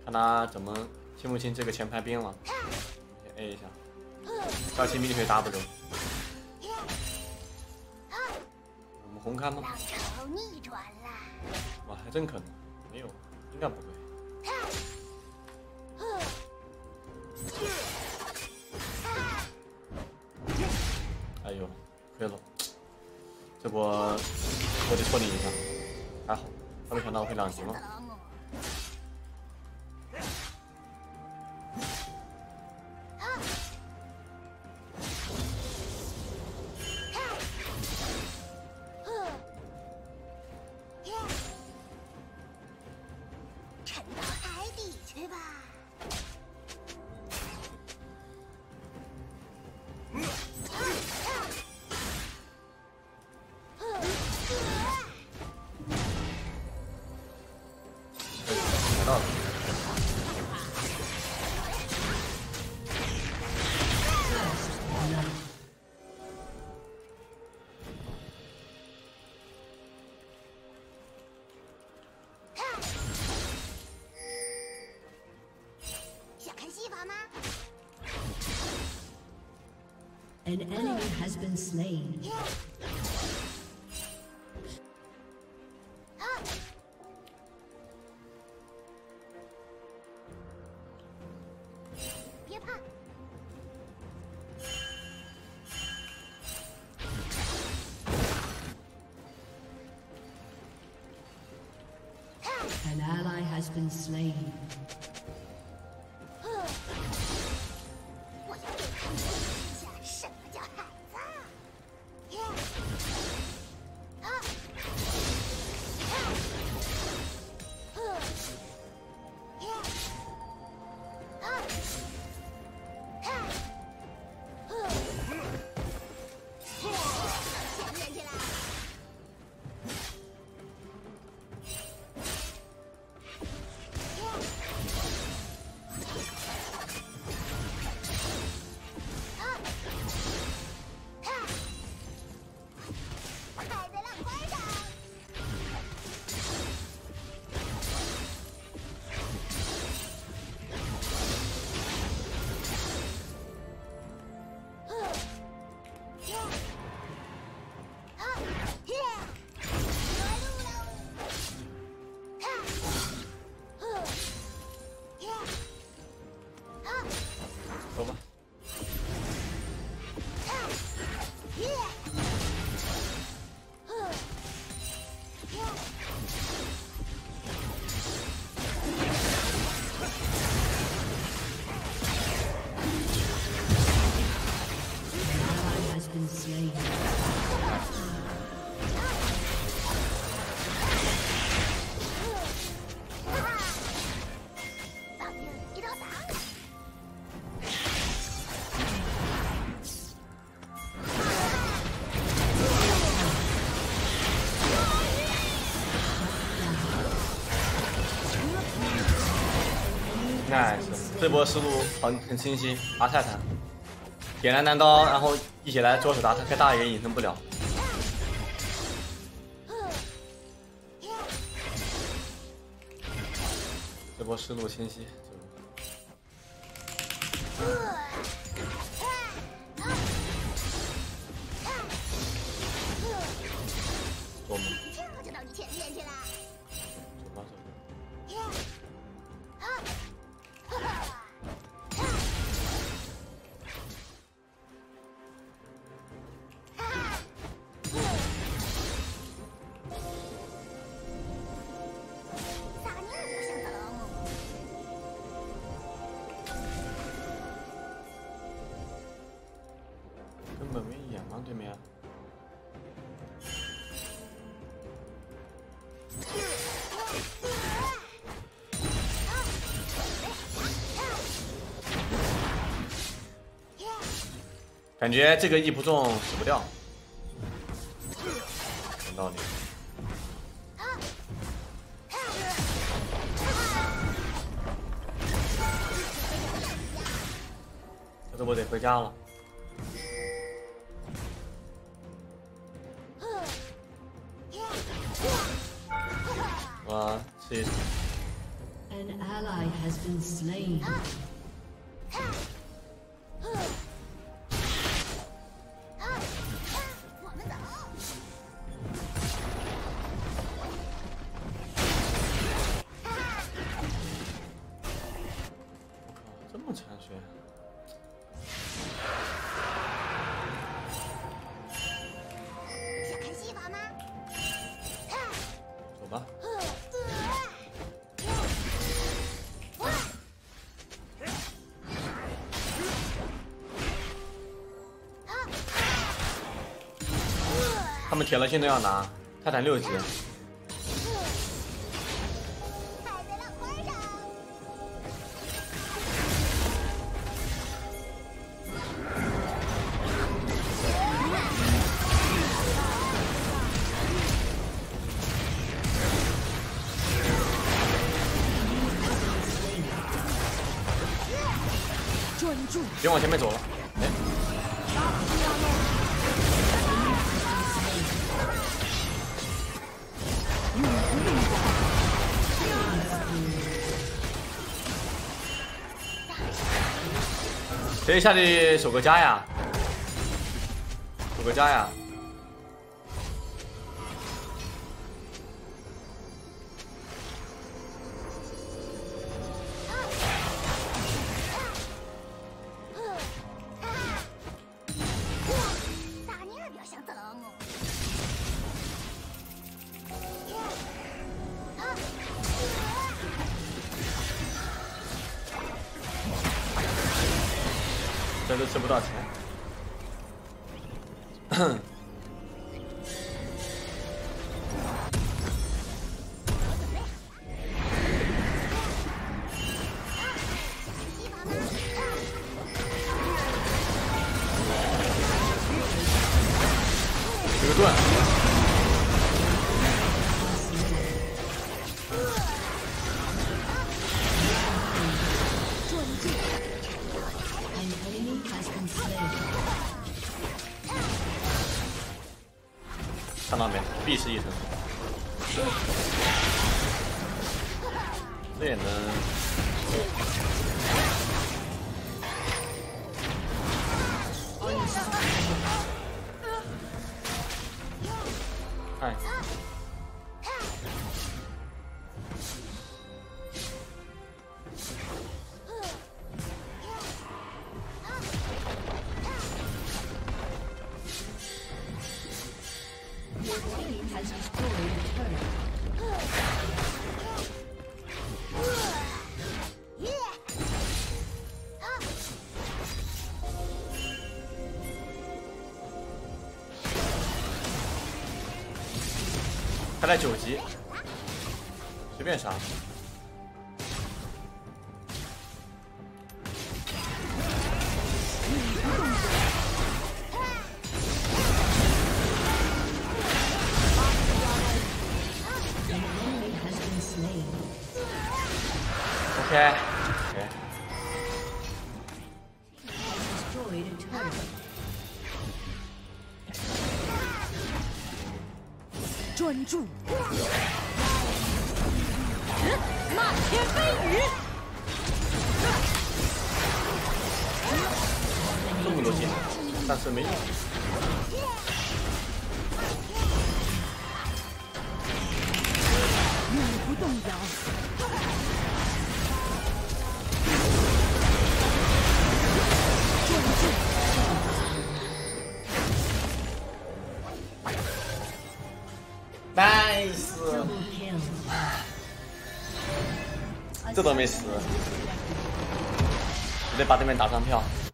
看他怎么清不清这个前排兵了。先 A 一下，小骑兵可以 W。我们红看吗？哇，还真可能，没有，应该不会。哎呦，亏了，这波我得戳你一下，还好，他没想到我会两级吗？ 沉到海底去吧。 到了。 想看戏法吗？ An enemy has been slain. 别怕。 An ally has been slain. 我要给他们一下什么叫孩子。前面去啦！ 走吧。 Ally has been slain. nice， 这波思路很清晰。阿泰坦点燃蛋糕，然后一起来左手打他，开大也隐身不了。这波思路清晰。左门。 这就到你前面去啦！ 走吧走吧。 根本没眼吗？对面。感觉这个一不中死不掉，有道理。这我得回家了。 我吃一次。 An ally has been slain. 我们走。 这么残血。 想看戏法吗？ 走吧。他们铁了心都要拿，泰坦6级。 踩在浪花上。 专注， 别往前面走了。哎，谁下去守个家呀？守个家呀！ 大妮儿表想等我。 这都吃不到钱。这个盾。 An enemy has been slain. 看到没？必是一层。这也能。哎。 Your team has destroyed a turret. 他在9级，随便杀。 An enemy has been slain. OK。 Destroyed a turret. 专注。漫天飞雨。 这么多技能，但是没用。 永不动摇。专注。 Nice， Double kill. 这都没死，我得把对面打上票。